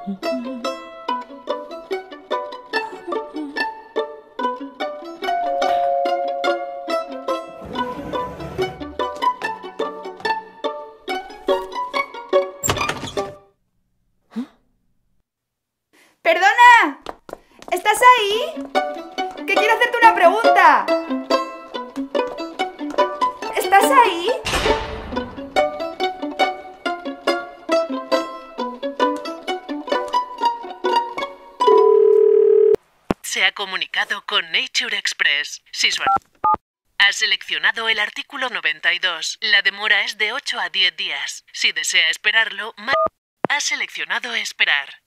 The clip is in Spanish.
¡Perdona! ¿Estás ahí? Que quiero hacerte una pregunta. ¿Estás ahí? Se ha comunicado con Nature Express. Ha seleccionado el artículo 92. La demora es de 8 a 10 días. Si desea esperarlo, ha seleccionado esperar.